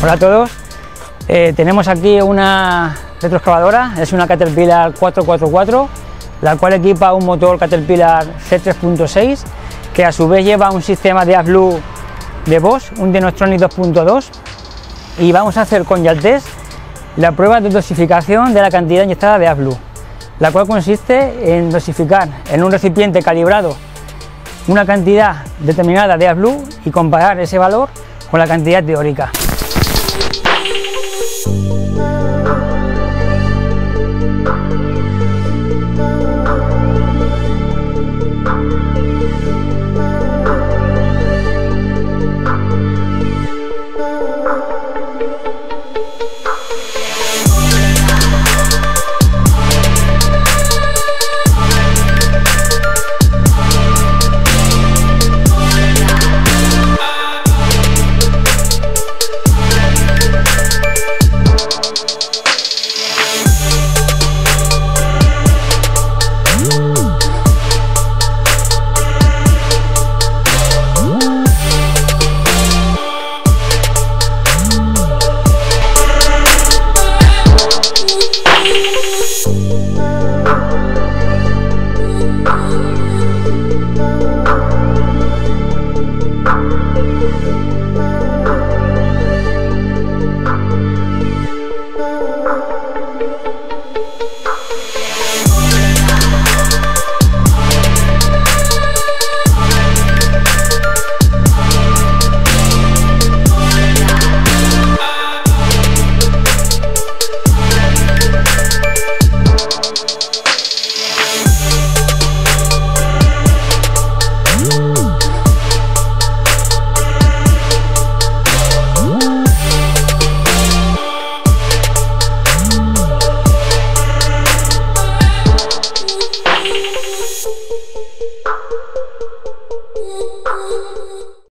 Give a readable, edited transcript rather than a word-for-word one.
Hola a todos, tenemos aquí una retroexcavadora, es una Caterpillar 4x4, la cual equipa un motor Caterpillar C3.6 que a su vez lleva un sistema de AdBlue de Bosch, un Denotronic 2.2, y vamos a hacer con Jaltest la prueba de dosificación de la cantidad inyectada de AdBlue, la cual consiste en dosificar en un recipiente calibrado una cantidad determinada de AdBlue y comparar ese valor con la cantidad teórica.